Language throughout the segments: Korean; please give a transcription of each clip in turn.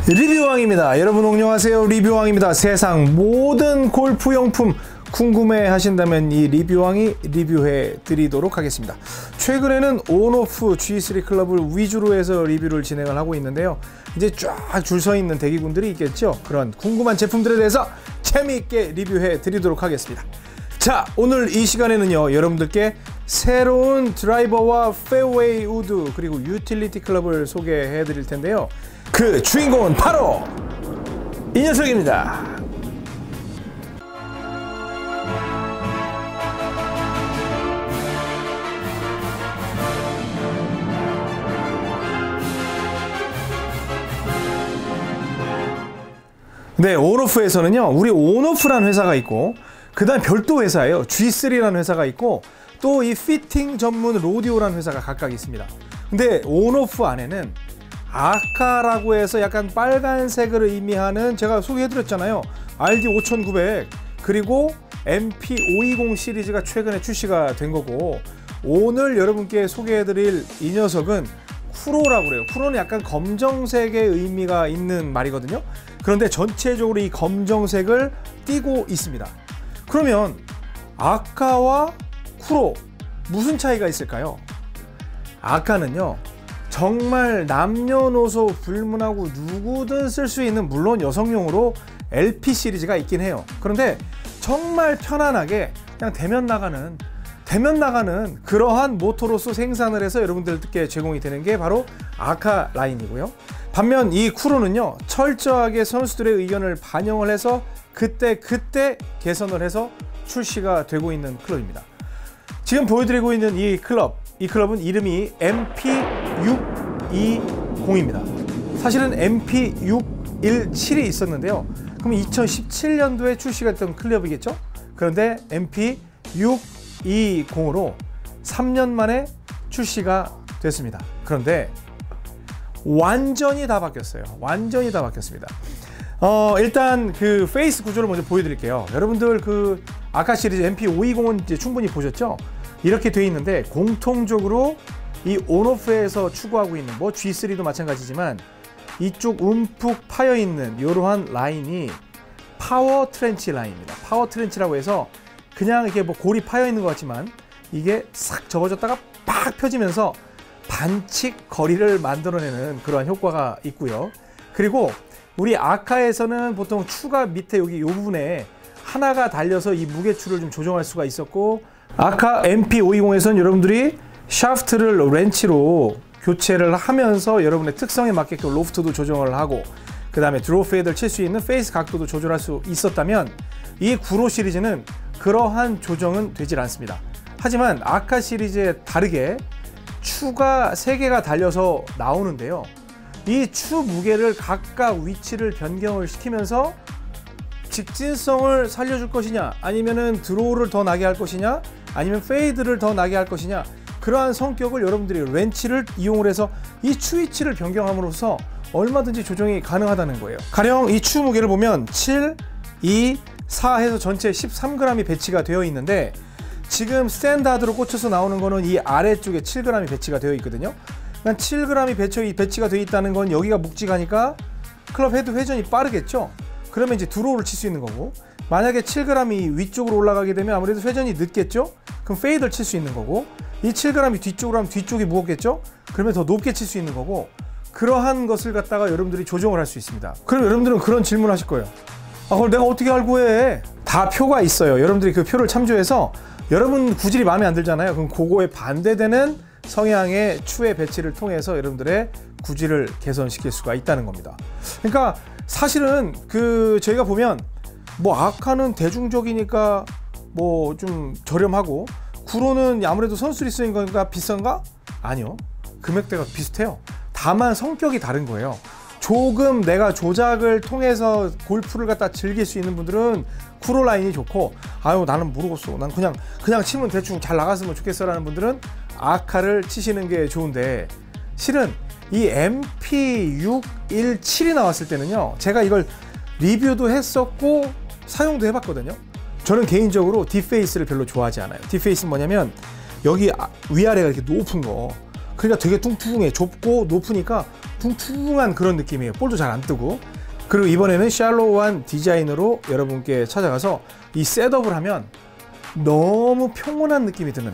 리뷰왕입니다. 여러분 안녕하세요. 리뷰왕입니다. 세상 모든 골프용품 궁금해 하신다면 이 리뷰왕이 리뷰해 드리도록 하겠습니다. 최근에는 온오프 G3 클럽을 위주로 해서 리뷰를 진행을 하고 있는데요. 이제 쫙 줄 서 있는 대기군들이 있겠죠. 그런 궁금한 제품들에 대해서 재미있게 리뷰해 드리도록 하겠습니다. 자, 오늘 이 시간에는요, 여러분들께 새로운 드라이버와 페어웨이 우드 그리고 유틸리티 클럽을 소개해 드릴 텐데요. 그 주인공은 바로 이 녀석입니다. 네, 온오프에서는요, 우리 온오프라는 회사가 있고, 그 다음 별도 회사예요. G3라는 회사가 있고, 또 이 피팅 전문 로디오라는 회사가 각각 있습니다. 근데 온오프 안에는 아카라고 해서 약간 빨간색을 의미하는, 제가 소개해드렸잖아요, RD5900 그리고 MP520 시리즈가 최근에 출시가 된 거고, 오늘 여러분께 소개해드릴 이 녀석은 쿠로라고 그래요. 쿠로는 약간 검정색의 의미가 있는 말이거든요. 그런데 전체적으로 이 검정색을 띠고 있습니다. 그러면 아카와 쿠로 무슨 차이가 있을까요? 아카는요, 정말 남녀노소 불문하고 누구든 쓸 수 있는, 물론 여성용으로 LP 시리즈가 있긴 해요. 그런데 정말 편안하게 그냥 대면 나가는 그러한 모터로서 생산을 해서 여러분들께 제공이 되는 게 바로 아카 라인이고요. 반면 이 쿠로는요, 철저하게 선수들의 의견을 반영을 해서 그때 개선을 해서 출시가 되고 있는 클럽입니다. 지금 보여드리고 있는 이 클럽은 이름이 MP620입니다. 사실은 MP617이 있었는데요. 그럼 2017년도에 출시가 됐던 클럽이겠죠? 그런데 MP620으로 3년 만에 출시가 됐습니다. 그런데 완전히 다 바뀌었어요. 완전히 다 바뀌었습니다. 일단 그 페이스 구조를 먼저 보여드릴게요. 여러분들 그 아카 시리즈 MP520은 이제 충분히 보셨죠? 이렇게 돼 있는데, 공통적으로 이 온오프에서 추구하고 있는, 뭐 G3도 마찬가지지만 이쪽 움푹 파여 있는 이러한 라인이 파워 트렌치 라인입니다. 파워 트렌치라고 해서 그냥 이렇게 뭐 골이 파여 있는 것 같지만 이게 싹 접어졌다가 팍 펴지면서 반칙 거리를 만들어내는 그러한 효과가 있고요. 그리고 우리 아카에서는 보통 추가 밑에 여기 이 부분에 하나가 달려서 이 무게추를 좀 조정할 수가 있었고, 아카 MP520에서는 여러분들이 샤프트를 렌치로 교체를 하면서 여러분의 특성에 맞게끔 로프트도 조정을 하고, 그 다음에 드로우 페이드를 칠 수 있는 페이스 각도도 조절할 수 있었다면, 이 구로 시리즈는 그러한 조정은 되질 않습니다. 하지만 아카 시리즈에 다르게 추가 3개가 달려서 나오는데요, 이 추 무게를 각각 위치를 변경을 시키면서 직진성을 살려줄 것이냐, 아니면은 드로우를 더 나게 할 것이냐, 아니면 페이드를 더 나게 할 것이냐, 그러한 성격을 여러분들이 렌치를 이용을 해서 이 추 위치를 변경함으로써 얼마든지 조정이 가능하다는 거예요. 가령 이 추 무게를 보면 7, 2, 4 해서 전체 13g이 배치가 되어 있는데, 지금 스탠다드로 꽂혀서 나오는 거는 이 아래쪽에 7g이 배치가 되어 있거든요. 그러니까 7g이 배치가 되어 있다는 건 여기가 묵직하니까 클럽 헤드 회전이 빠르겠죠. 그러면 이제 드로우를 칠 수 있는 거고, 만약에 7g이 위쪽으로 올라가게 되면 아무래도 회전이 늦겠죠. 그럼 페이드를 칠 수 있는 거고, 이 7g이 뒤쪽으로 하면 뒤쪽이 무겁겠죠. 그러면 더 높게 칠 수 있는 거고, 그러한 것을 갖다가 여러분들이 조정을 할 수 있습니다. 그럼 여러분들은 그런 질문 하실 거예요. 아, 그걸 내가 어떻게 알고 해? 다 표가 있어요. 여러분들이 그 표를 참조해서, 여러분 구질이 마음에 안 들잖아요. 그럼 그거에 반대되는 성향의 추의 배치를 통해서 여러분들의 구질을 개선시킬 수가 있다는 겁니다. 그러니까 사실은 그 저희가 보면 뭐 아카는 대중적이니까 뭐 좀 저렴하고, 구로는 아무래도 선수들이 쓰는 거니까 비싼가? 아니요, 금액대가 비슷해요. 다만 성격이 다른 거예요. 조금 내가 조작을 통해서 골프를 갖다 즐길 수 있는 분들은 쿠로 라인이 좋고, 아유 나는 모르겠어, 난 그냥 치면 대충 잘 나갔으면 좋겠어 라는 분들은 아카를 치시는 게 좋은데, 실은 이 MP617이 나왔을 때는요, 제가 이걸 리뷰도 했었고 사용도 해봤거든요. 저는 개인적으로 딥페이스를 별로 좋아하지 않아요. 딥페이스는 뭐냐면 여기 위아래가 이렇게 높은 거, 그러니까 되게 뚱뚱해. 좁고 높으니까 뚱뚱한 그런 느낌이에요. 볼도 잘 안 뜨고. 그리고 이번에는 샬로우한 디자인으로 여러분께 찾아가서 이 셋업을 하면 너무 평온한 느낌이 드는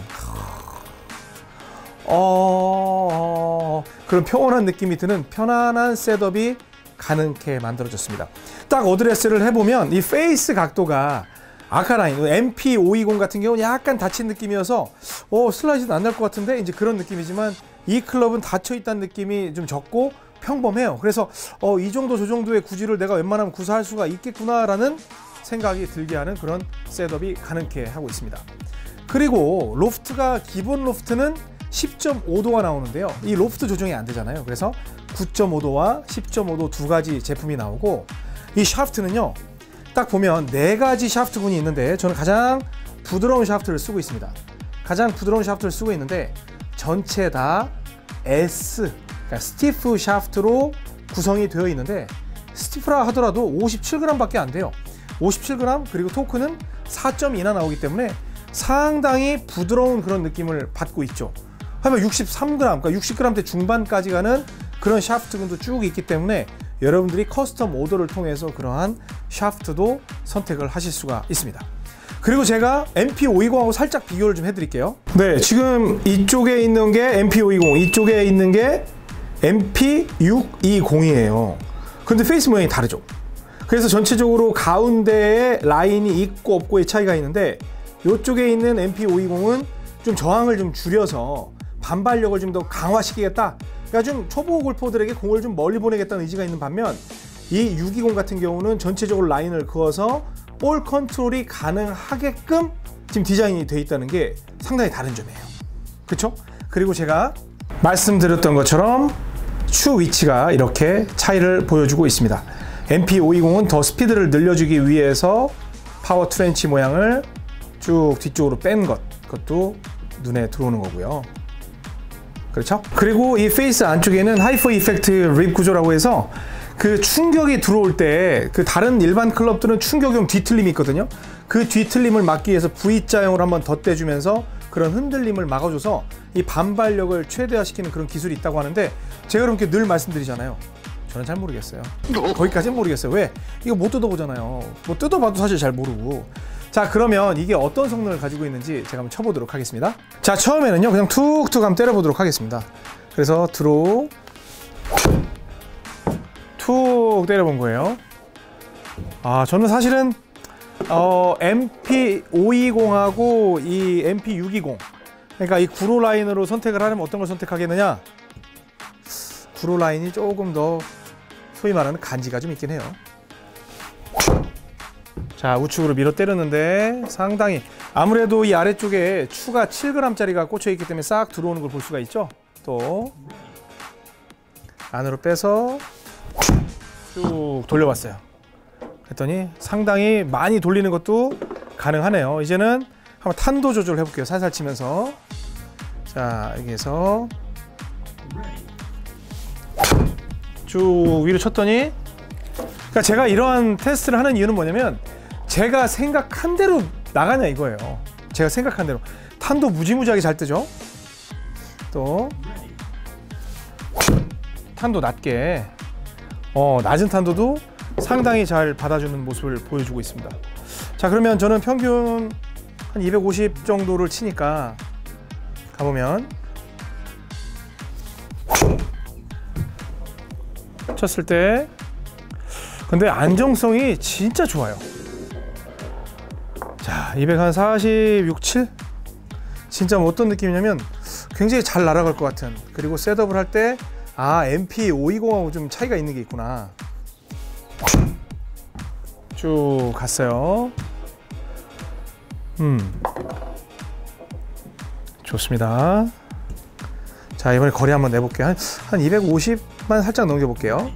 그런 평온한 느낌이 드는 편안한 셋업이 가능케 만들어졌습니다. 딱 어드레스를 해보면 이 페이스 각도가 아카라인, MP520 같은 경우는 약간 닫힌 느낌이어서 슬라이드는 안 날 것 같은데 이제 그런 느낌이지만 이 클럽은 닫혀있다는 느낌이 좀 적고 평범해요. 그래서 이 정도 저 정도의 구질을 내가 웬만하면 구사할 수가 있겠구나라는 생각이 들게 하는 그런 셋업이 가능케 하고 있습니다. 그리고 로프트가 기본 로프트는 10.5도가 나오는데요. 이 로프트 조정이 안 되잖아요. 그래서 9.5도와 10.5도 두 가지 제품이 나오고 이 샤프트는요. 딱 보면 네 가지 샤프트군이 있는데 저는 가장 부드러운 샤프트를 쓰고 있습니다. 가장 부드러운 샤프트를 쓰고 있는데 전체 다 S, 그러니까 스티프 샤프트로 구성이 되어 있는데 스티프라 하더라도 57g 밖에 안 돼요. 57g 그리고 토크는 4.2나 나오기 때문에 상당히 부드러운 그런 느낌을 받고 있죠. 하면 63g, 그러니까 60g대 중반까지 가는 그런 샤프트군도 쭉 있기 때문에 여러분들이 커스텀 오더를 통해서 그러한 샤프트도 선택을 하실 수가 있습니다. 그리고 제가 MP520하고 살짝 비교를 좀 해드릴게요. 네, 지금 이쪽에 있는 게 MP520, 이쪽에 있는 게 MP620이에요. 근데 페이스 모양이 다르죠. 그래서 전체적으로 가운데에 라인이 있고 없고의 차이가 있는데 이쪽에 있는 MP520은 좀 저항을 좀 줄여서 반발력을 좀 더 강화시키겠다. 그러니까 좀 초보 골퍼들에게 공을 좀 멀리 보내겠다는 의지가 있는 반면 이 620 같은 경우는 전체적으로 라인을 그어서 볼 컨트롤이 가능하게끔 지금 디자인이 되어 있다는 게 상당히 다른 점이에요. 그렇죠? 그리고 제가 말씀드렸던 것처럼 추 위치가 이렇게 차이를 보여주고 있습니다. MP520은 더 스피드를 늘려주기 위해서 파워 트렌치 모양을 쭉 뒤쪽으로 뺀 그것도 눈에 들어오는 거고요. 그렇죠? 그리고 이 페이스 안쪽에는 하이퍼 이펙트 립 구조라고 해서 그 충격이 들어올 때 그 다른 일반 클럽들은 충격용 뒤틀림이 있거든요. 그 뒤틀림을 막기 위해서 V자형으로 한번 덧대주면서 그런 흔들림을 막아줘서 이 반발력을 최대화시키는 그런 기술이 있다고 하는데 제가 그렇게 늘 말씀드리잖아요. 저는 잘 모르겠어요. 거기까지는 모르겠어요. 왜? 이거 못 뜯어보잖아요. 뭐 뜯어봐도 사실 잘 모르고. 자, 그러면 이게 어떤 성능을 가지고 있는지 제가 한번 쳐보도록 하겠습니다. 자, 처음에는요 그냥 툭툭 한번 때려보도록 하겠습니다. 그래서 드로우 툭 때려본 거예요. 저는 사실은 MP520하고 이 MP620, 그러니까 이 구로 라인으로 선택을 하려면 어떤 걸 선택하겠느냐? 구로 라인이 조금 더 소위 말하는 간지가 좀 있긴 해요. 자, 우측으로 밀어 때렸는데 상당히 아무래도 이 아래쪽에 추가 7g짜리가 꽂혀 있기 때문에 싹 들어오는 걸 볼 수가 있죠. 또 안으로 빼서 쭉 돌려봤어요. 그랬더니 상당히 많이 돌리는 것도 가능하네요. 이제는 한번 탄도 조절을 해볼게요. 살살 치면서. 자, 여기에서 쭉 위로 쳤더니, 그러니까 제가 이러한 테스트를 하는 이유는 뭐냐면 제가 생각한 대로 나가냐 이거예요. 제가 생각한 대로 탄도 무지무지하게 잘 뜨죠. 또 탄도 낮게, 낮은 탄도도 상당히 잘 받아주는 모습을 보여주고 있습니다. 자, 그러면 저는 평균 한 250 정도를 치니까 가보면 쳤을 때 근데 안정성이 진짜 좋아요. 자, 246, 7? 진짜 뭐 어떤 느낌이냐면 굉장히 잘 날아갈 것 같은, 그리고 셋업을 할 때 MP520하고 좀 차이가 있는 게 있구나. 쭉 갔어요. 좋습니다. 자, 이번에 거리 한번 내볼게요. 한 250만 살짝 넘겨볼게요.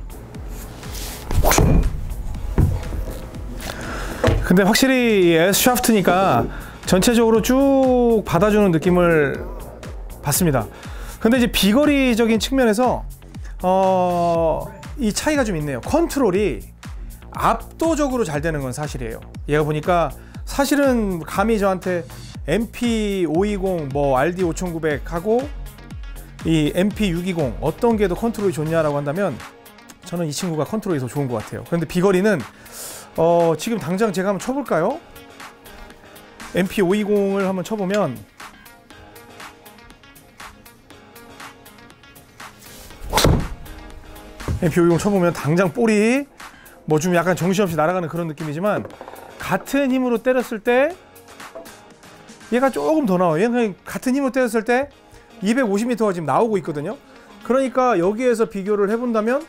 근데 확실히 S 샤프트니까 전체적으로 쭉 받아주는 느낌을 받습니다. 근데 이제 비거리적인 측면에서 이 차이가 좀 있네요. 컨트롤이 압도적으로 잘 되는 건 사실이에요. 얘가 보니까 사실은 감히 저한테 MP520 뭐 RD5900 하고 이 MP620 어떤 게 더 컨트롤이 좋냐라고 한다면 저는 이 친구가 컨트롤이 더 좋은 것 같아요. 그런데 비거리는 지금 당장 제가 한번 쳐볼까요? MP520을 한번 쳐보면 MP520 쳐보면 당장 볼이 뭐 좀 약간 정신없이 날아가는 그런 느낌이지만 같은 힘으로 때렸을 때 얘가 조금 더 나와요. 얘는 같은 힘으로 때렸을 때 250m가 지금 나오고 있거든요. 그러니까 여기에서 비교를 해본다면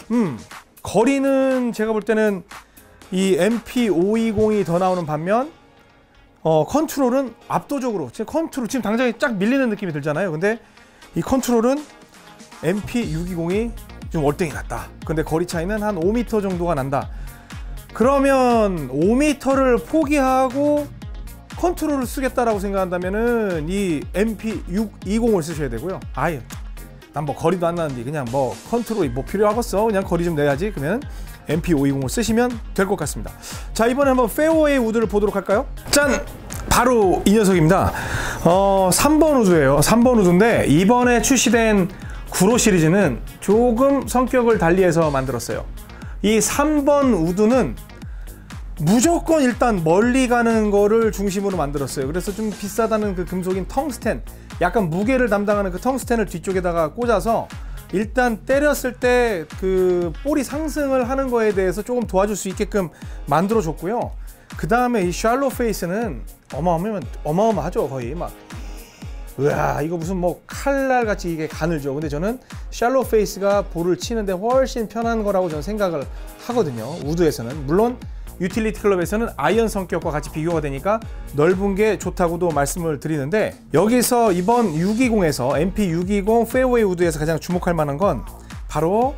거리는 제가 볼 때는 이 MP520이 더 나오는 반면 컨트롤은 압도적으로 지금 당장에 쫙 밀리는 느낌이 들잖아요. 근데 이 컨트롤은 MP620이 좀 월등히 낫다. 근데 거리 차이는 한 5m 정도가 난다. 그러면 5m를 포기하고 컨트롤을 쓰겠다라고 생각한다면은 이 MP620을 쓰셔야 되고요. 아예 난 뭐 거리도 안 나는데 그냥 뭐 컨트롤이 뭐 필요하겠어. 그냥 거리 좀 내야지. 그러면 MP520을 쓰시면 될 것 같습니다. 자, 이번에 한번 페어웨이 우드를 보도록 할까요? 짠! 바로 이 녀석입니다. 3번 우드예요. 3번 우드인데 이번에 출시된 구로 시리즈는 조금 성격을 달리해서 만들었어요. 이 3번 우드는 무조건 일단 멀리 가는 거를 중심으로 만들었어요. 그래서 좀 비싸다는 그 금속인 텅스텐, 약간 무게를 담당하는 그 텅스텐을 뒤쪽에다가 꽂아서 일단 때렸을 때 그 볼이 상승을 하는 거에 대해서 조금 도와줄 수 있게끔 만들어 줬고요. 그 다음에 이 샬로 페이스는 어마어마하죠. 거의 막 으아, 이거 무슨 뭐 칼날 같이 이게 가늘죠. 근데 저는 샬로 페이스가 볼을 치는데 훨씬 편한 거라고 저는 생각을 하거든요. 우드에서는. 물론 유틸리티 클럽에서는 아이언 성격과 같이 비교가 되니까 넓은 게 좋다고도 말씀을 드리는데, 여기서 이번 620에서 MP620 페어웨이 우드에서 가장 주목할 만한 건 바로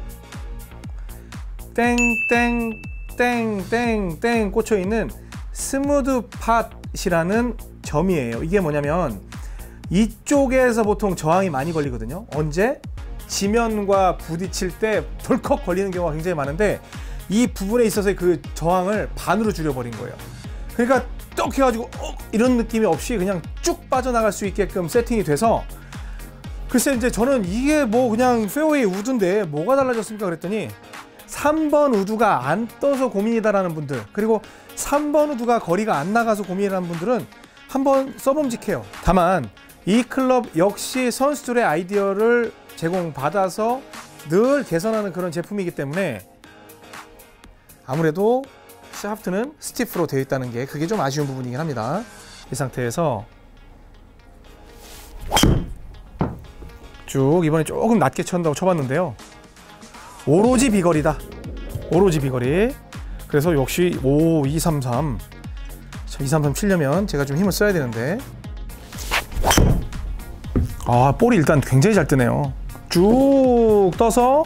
땡땡땡땡땡 꽂혀 있는 스무드 팟이라는 점이에요. 이게 뭐냐면 이쪽에서 보통 저항이 많이 걸리거든요. 언제? 지면과 부딪힐 때 덜컥 걸리는 경우가 굉장히 많은데 이 부분에 있어서 그 저항을 반으로 줄여버린 거예요. 그러니까 떡 해가지고 이런 느낌이 없이 그냥 쭉 빠져나갈 수 있게끔 세팅이 돼서, 글쎄 이제 저는 이게 뭐 그냥 페어웨이 우드인데 뭐가 달라졌습니까 그랬더니 3번 우드가 안 떠서 고민이다라는 분들, 그리고 3번 우드가 거리가 안 나가서 고민이라는 분들은 한번 써봄직해요. 다만 이 클럽 역시 선수들의 아이디어를 제공받아서 늘 개선하는 그런 제품이기 때문에 아무래도 샤프트는 스티프로 되어 있다는 게 그게 좀 아쉬운 부분이긴 합니다. 이 상태에서 쭉 이번에 조금 낮게 쳤다고 쳐봤는데요. 오로지 비거리다. 오로지 비거리. 그래서 역시 233 치려면 제가 좀 힘을 써야 되는데, 볼이 일단 굉장히 잘 뜨네요. 쭉 떠서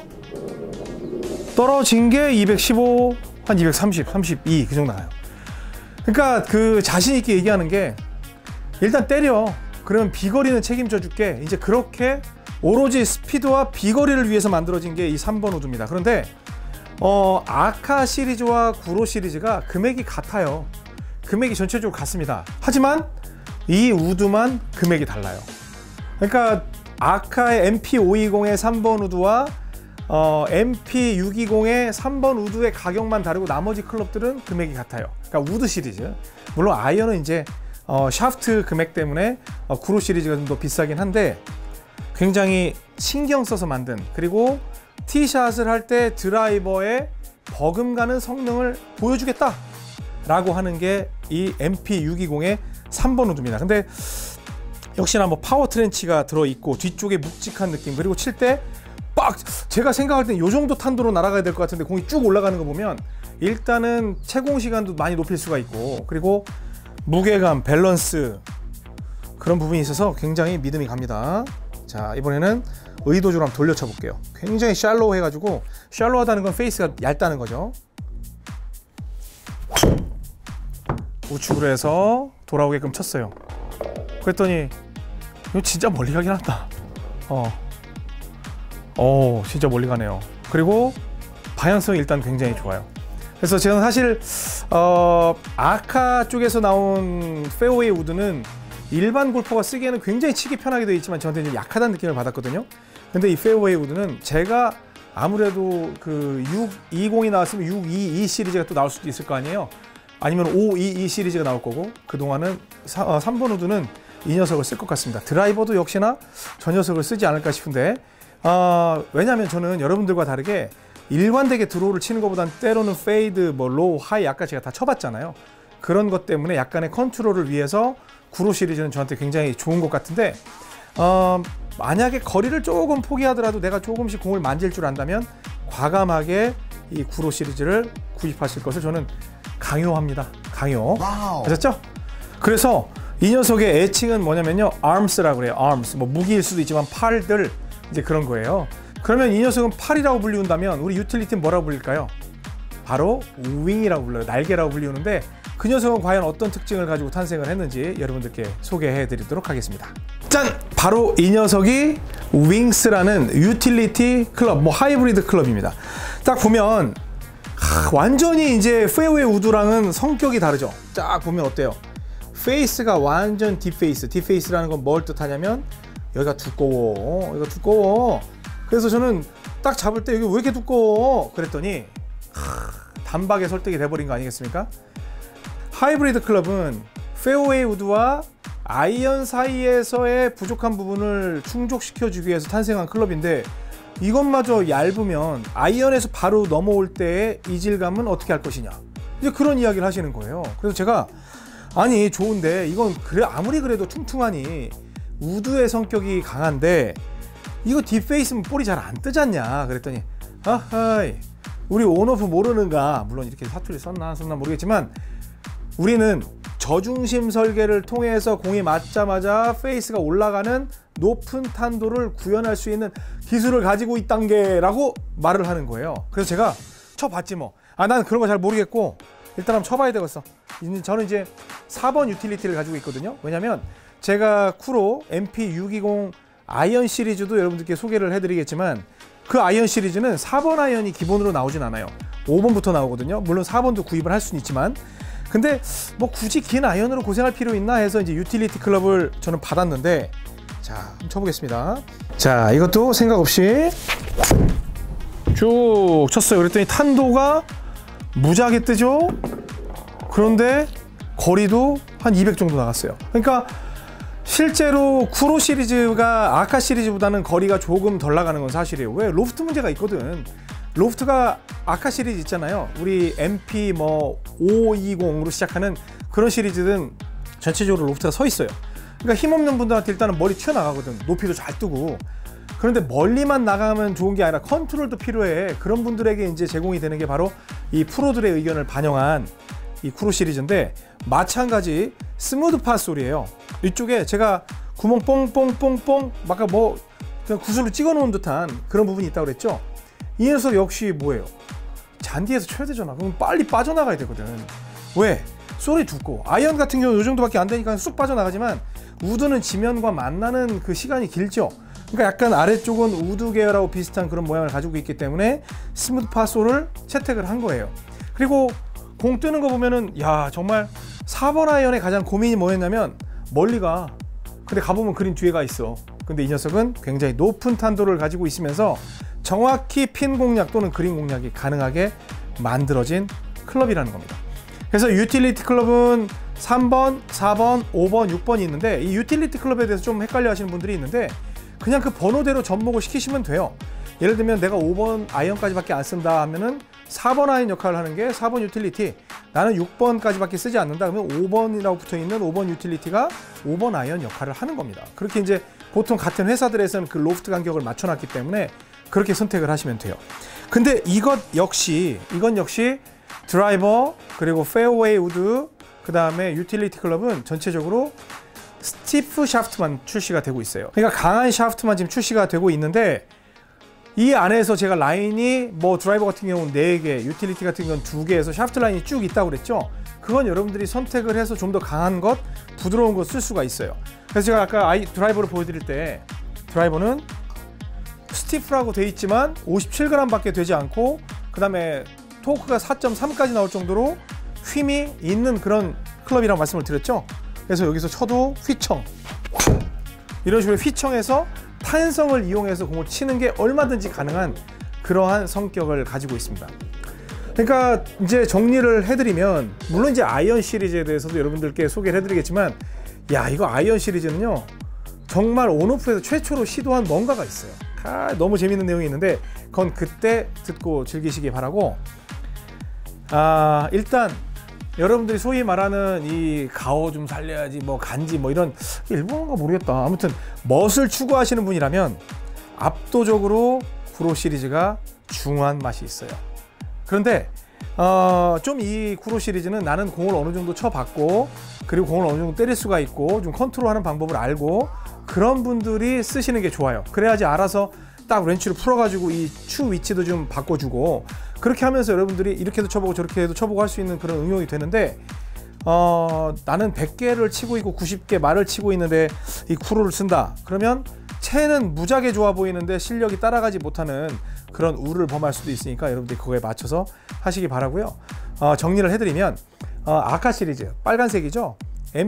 떨어진 게 215, 한 230, 32 그 정도 나요. 그러니까 그 자신 있게 얘기하는 게 일단 때려. 그러면 비거리는 책임져 줄게. 이제 그렇게 오로지 스피드와 비거리를 위해서 만들어진 게 이 3번 우드입니다. 그런데 아카 시리즈와 구로 시리즈가 금액이 같아요. 금액이 전체적으로 같습니다. 하지만 이 우드만 금액이 달라요. 그러니까 아카의 MP520의 3번 우드와 MP620의 3번 우드의 가격만 다르고 나머지 클럽들은 금액이 같아요. 그러니까 우드 시리즈. 물론 아이언은 이제 샤프트 금액 때문에 구로 시리즈가 좀 더 비싸긴 한데 굉장히 신경 써서 만든, 그리고 티샷을 할 때 드라이버의 버금가는 성능을 보여주겠다 라고 하는 게 이 MP620의 3번 우드입니다. 근데 역시나 뭐 파워 트렌치가 들어있고 뒤쪽에 묵직한 느낌, 그리고 칠 때 빡! 제가 생각할 땐 이 정도 탄도로 날아가야 될 것 같은데 공이 쭉 올라가는 거 보면 일단은 채공 시간도 많이 높일 수가 있고, 그리고 무게감, 밸런스 그런 부분이 있어서 굉장히 믿음이 갑니다. 자, 이번에는 의도적으로 한번 돌려쳐 볼게요. 굉장히 샬로우 해가지고, 샬로우하다는 건 페이스가 얇다는 거죠. 우측으로 해서 돌아오게끔 쳤어요. 그랬더니 이거 진짜 멀리 가긴 한다. 진짜 멀리 가네요. 그리고 방향성이 일단 굉장히 좋아요. 그래서 저는 사실 아카 쪽에서 나온 페어웨이 우드는 일반 골퍼가 쓰기에는 굉장히 치기 편하게 되어 있지만 저한테 좀 약하다는 느낌을 받았거든요. 근데 이 페어웨이 우드는 제가 아무래도 그 620이 나왔으면 622 시리즈가 또 나올 수도 있을 거 아니에요. 아니면 522 시리즈가 나올 거고, 그동안은 3번 우드는 이 녀석을 쓸 것 같습니다. 드라이버도 역시나 저 녀석을 쓰지 않을까 싶은데, 왜냐하면 저는 여러분들과 다르게 일관되게 드로우를 치는 것보다는 때로는 페이드, 뭐 로우, 하이 아까 제가 다 쳐봤잖아요. 그런 것 때문에 약간의 컨트롤을 위해서 구로 시리즈는 저한테 굉장히 좋은 것 같은데, 만약에 거리를 조금 포기하더라도 내가 조금씩 공을 만질 줄 안다면 과감하게 이 구로 시리즈를 구입하실 것을 저는 강요합니다. 강요. 아셨죠? 그래서 이 녀석의 애칭은 뭐냐면요, arms라고 그래요. arms. 뭐 무기일 수도 있지만 팔들, 이제 그런 거예요. 그러면 이 녀석은 팔이라고 불리운다면 우리 유틸리티는 뭐라고 불릴까요? 바로 윙이라고 불러요. 날개라고 불리우는데, 그 녀석은 과연 어떤 특징을 가지고 탄생을 했는지 여러분들께 소개해 드리도록 하겠습니다. 짠! 바로 이 녀석이 윙스라는 유틸리티 클럽, 뭐 하이브리드 클럽입니다. 딱 보면 완전히 이제 페어웨이 우드랑은 성격이 다르죠. 딱 보면 어때요? 페이스가 완전 딥페이스. 딥페이스라는 건 뭘 뜻하냐면 여기가 두꺼워. 여기가 두꺼워. 그래서 저는 딱 잡을 때 여기 왜 이렇게 두꺼워? 그랬더니 단박에 설득이 돼버린 거 아니겠습니까? 하이브리드 클럽은 페어웨이 우드와 아이언 사이에서의 부족한 부분을 충족시켜주기 위해서 탄생한 클럽인데, 이것마저 얇으면 아이언에서 바로 넘어올 때의 이질감은 어떻게 할 것이냐, 이제 그런 이야기를 하시는 거예요. 그래서 제가 아니 좋은데 이건 그래 아무리 그래도 퉁퉁하니 우드의 성격이 강한데 이거 딥페이스면 볼이 잘 안 뜨잖냐 그랬더니, 아하이 우리 온오프 모르는가. 물론 이렇게 사투리 썼나 모르겠지만 우리는 저중심 설계를 통해서 공이 맞자마자 페이스가 올라가는 높은 탄도를 구현할 수 있는 기술을 가지고 있단 게라고 말을 하는 거예요. 그래서 제가 쳐봤지 뭐. 난 그런 거 잘 모르겠고 일단 한번 쳐봐야 되겠어. 저는 이제 4번 유틸리티를 가지고 있거든요. 왜냐면 제가 쿠로 MP620 아이언 시리즈도 여러분들께 소개를 해드리겠지만, 그 아이언 시리즈는 4번 아이언이 기본으로 나오진 않아요. 5번부터 나오거든요. 물론 4번도 구입을 할 수는 있지만, 근데 뭐 굳이 긴 아이언으로 고생할 필요 있나 해서 이제 유틸리티 클럽을 저는 받았는데, 자 한번 쳐보겠습니다. 자 이것도 생각 없이 쭉 쳤어요. 그랬더니 탄도가 무지하게 뜨죠. 그런데 거리도 한 200 정도 나갔어요. 그러니까 실제로 쿠로 시리즈가 아까 시리즈보다는 거리가 조금 덜 나가는 건 사실이에요. 왜? 로프트 문제가 있거든. 로프트가 아까 시리즈 있잖아요. 우리 MP 뭐 520으로 시작하는 그런 시리즈는 전체적으로 로프트가 서 있어요. 그러니까 힘없는 분들한테 일단은 머리 튀어나가거든. 높이도 잘 뜨고. 그런데 멀리만 나가면 좋은 게 아니라 컨트롤도 필요해. 그런 분들에게 이제 제공이 되는 게 바로 이 프로들의 의견을 반영한 이 쿠로 시리즈인데, 마찬가지 스무드 파 솔이에요. 이쪽에 제가 구멍 뽕뽕뽕뽕 아까 뭐 그냥 구슬로 찍어 놓은 듯한 그런 부분이 있다고 그랬죠. 이 녀석 역시 뭐예요? 잔디에서 쳐야 되잖아. 그럼 빨리 빠져나가야 되거든. 왜? 솔이 두꺼워. 아이언 같은 경우는 이 정도밖에 안 되니까 쑥 빠져나가지만, 우드는 지면과 만나는 그 시간이 길죠. 그러니까 약간 아래쪽은 우드 계열하고 비슷한 그런 모양을 가지고 있기 때문에 스무드 파 솔을 채택을 한 거예요. 그리고 공 뜨는 거 보면은 야 정말 4번 아이언의 가장 고민이 뭐였냐면 멀리가, 근데 가보면 그린 뒤에가 있어. 근데 이 녀석은 굉장히 높은 탄도를 가지고 있으면서 정확히 핀 공략 또는 그린 공략이 가능하게 만들어진 클럽이라는 겁니다. 그래서 유틸리티 클럽은 3번, 4번, 5번, 6번이 있는데, 이 유틸리티 클럽에 대해서 좀 헷갈려 하시는 분들이 있는데 그냥 그 번호대로 접목을 시키시면 돼요. 예를 들면 내가 5번 아이언까지밖에 안 쓴다 하면은 4번 아이언 역할을 하는 게 4번 유틸리티, 나는 6번까지밖에 쓰지 않는다 그러면 5번이라고 붙어있는 5번 유틸리티가 5번 아이언 역할을 하는 겁니다. 그렇게 이제 보통 같은 회사들에서는 그 로프트 간격을 맞춰놨기 때문에 그렇게 선택을 하시면 돼요. 근데 이건 역시 드라이버, 그리고 페어웨이 우드, 그 다음에 유틸리티 클럽은 전체적으로 스티프 샤프트만 출시가 되고 있어요. 그러니까 강한 샤프트만 지금 출시가 되고 있는데, 이 안에서 제가 라인이 뭐 드라이버 같은 경우는 4개, 유틸리티 같은 경우는 2개에서 샤프트 라인이 쭉 있다고 그랬죠. 그건 여러분들이 선택을 해서 좀 더 강한 것, 부드러운 것 쓸 수가 있어요. 그래서 제가 아까 드라이버를 보여드릴 때 드라이버는 스티프라고 돼 있지만 57g 밖에 되지 않고, 그 다음에 토크가 4.3까지 나올 정도로 힘이 있는 그런 클럽이라고 말씀을 드렸죠. 그래서 여기서 쳐도 휘청, 이런 식으로 휘청해서 탄성을 이용해서 공을 치는 게 얼마든지 가능한 그러한 성격을 가지고 있습니다. 그러니까 이제 정리를 해드리면, 물론 이제 아이언 시리즈에 대해서도 여러분들께 소개를 해드리겠지만, 야, 이거 아이언 시리즈는요 정말 온오프에서 최초로 시도한 뭔가가 있어요. 너무 재밌는 내용이 있는데 그건 그때 듣고 즐기시기 바라고, 일단 여러분들이 소위 말하는 이 가오 좀 살려야지, 뭐 간지, 뭐 이런, 일본어가 모르겠다. 아무튼 멋을 추구하시는 분이라면 압도적으로 구로 시리즈가 중후한 맛이 있어요. 그런데 좀 이 구로 시리즈는 나는 공을 어느 정도 쳐봤고, 그리고 공을 어느 정도 때릴 수가 있고, 좀 컨트롤하는 방법을 알고, 그런 분들이 쓰시는 게 좋아요. 그래야지 알아서 딱 렌치를 풀어가지고 이 추 위치도 좀 바꿔주고, 그렇게 하면서 여러분들이 이렇게도 쳐보고 저렇게도 쳐보고 할 수 있는 그런 응용이 되는데, 나는 100개를 치고 있고 90개 말을 치고 있는데 이 구로를 쓴다. 그러면 채는 무지하게 좋아 보이는데 실력이 따라가지 못하는 그런 우를 범할 수도 있으니까 여러분들이 그거에 맞춰서 하시기 바라고요. 정리를 해드리면, 아카 시리즈, 빨간색이죠.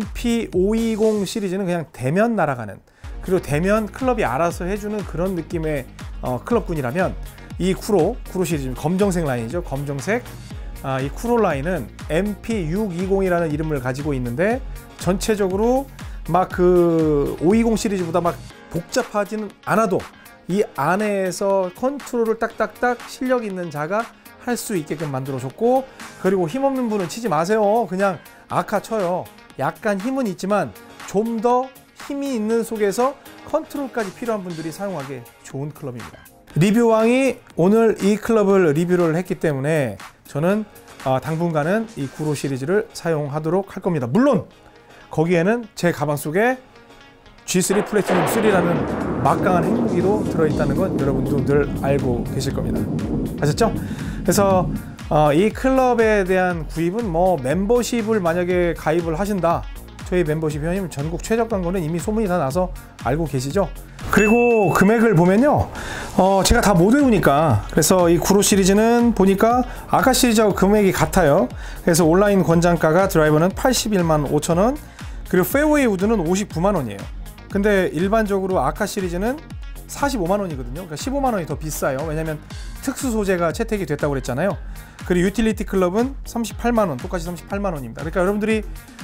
MP520 시리즈는 그냥 대면 날아가는, 그리고 대면 클럽이 알아서 해주는 그런 느낌의 클럽군이라면, 이 구로 시리즈, 검정색 라인이죠. 검정색. 이 구로 라인은 MP620이라는 이름을 가지고 있는데, 전체적으로 막 그 520 시리즈보다 막 복잡하지는 않아도 이 안에서 컨트롤을 딱딱딱 실력 있는 자가 할 수 있게끔 만들어줬고, 그리고 힘없는 분은 치지 마세요. 그냥 아카 쳐요. 약간 힘은 있지만 좀 더 힘이 있는 속에서 컨트롤까지 필요한 분들이 사용하기 좋은 클럽입니다. 리뷰왕이 오늘 이 클럽을 리뷰를 했기 때문에 저는 당분간은 이 구로 시리즈를 사용하도록 할 겁니다. 물론 거기에는 제 가방 속에 G3 플래티넘 3라는 막강한 핵무기도 들어있다는 건 여러분도 늘 알고 계실 겁니다. 아셨죠? 그래서 이 클럽에 대한 구입은 뭐 멤버십을 만약에 가입을 하신다, 저희 멤버십 회원님 전국 최저가인 거는 이미 소문이 다 나서 알고 계시죠? 그리고 금액을 보면요, 제가 다 못 외우니까, 그래서 이 구로 시리즈는 보니까 아카 시리즈하고 금액이 같아요. 그래서 온라인 권장가가 드라이버는 81만 5천 원, 그리고 페어웨이 우드는 59만 원이에요. 근데 일반적으로 아카 시리즈는 45만 원이거든요. 그러니까 15만 원이 더 비싸요. 왜냐면 특수 소재가 채택이 됐다고 그랬잖아요. 그리고 유틸리티 클럽은 38만 원, 똑같이 38만 원입니다. 그러니까 여러분들이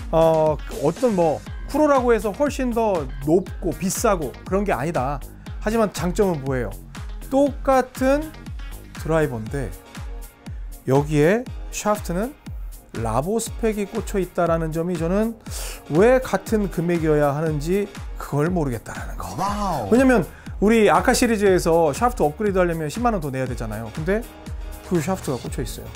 어떤 뭐 쿠로라고 해서 훨씬 더 높고 비싸고 그런 게 아니다. 하지만 장점은 뭐예요? 똑같은 드라이버인데 여기에 샤프트는 라보 스펙이 꽂혀 있다라는 점이 저는 왜 같은 금액이어야 하는지 그걸 모르겠다라는 거. 와우. 왜냐면 우리 아카 시리즈에서 샤프트 업그레이드 하려면 10만 원 더 내야 되잖아요. 근데 그 샤프트가 꽂혀 있어요.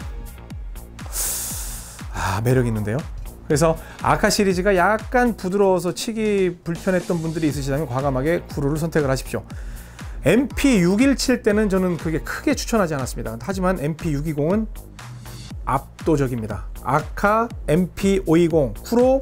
매력 있는데요. 그래서 아카 시리즈가 약간 부드러워서 치기 불편했던 분들이 있으시다면 과감하게 구로를 선택을 하십시오. MP617 때는 저는 그게 크게 추천하지 않았습니다. 하지만 MP620은 압도적입니다. 아카 MP520, 쿠로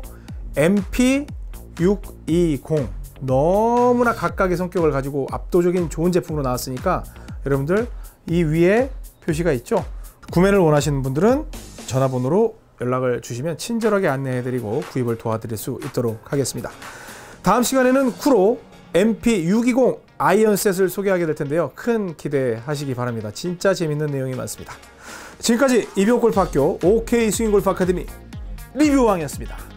MP620, 너무나 각각의 성격을 가지고 압도적인 좋은 제품으로 나왔으니까 여러분들 이 위에 표시가 있죠? 구매를 원하시는 분들은 전화번호로 연락을 주시면 친절하게 안내해드리고 구입을 도와드릴 수 있도록 하겠습니다. 다음 시간에는 쿠로 MP620 아이언셋을 소개하게 될 텐데요. 큰 기대하시기 바랍니다. 진짜 재밌는 내용이 많습니다. 지금까지 이병옥 골프학교 OK 스윙 골프 아카데미 리뷰왕이었습니다.